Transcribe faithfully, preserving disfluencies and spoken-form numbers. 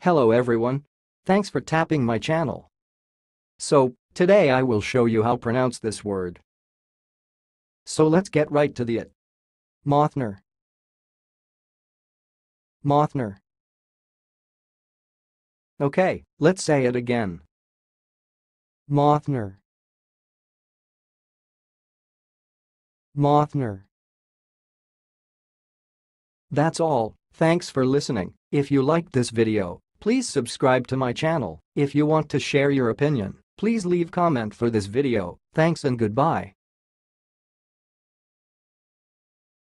Hello everyone. Thanks for tapping my channel. So, today I will show you how to pronounce this word. So let's get right to the it. Mauthner. Mauthner. Okay, let's say it again. Mauthner. Mauthner. That's all. Thanks for listening. If you liked this video, please subscribe to my channel. If you want to share your opinion, please leave comment for this video. Thanks and goodbye.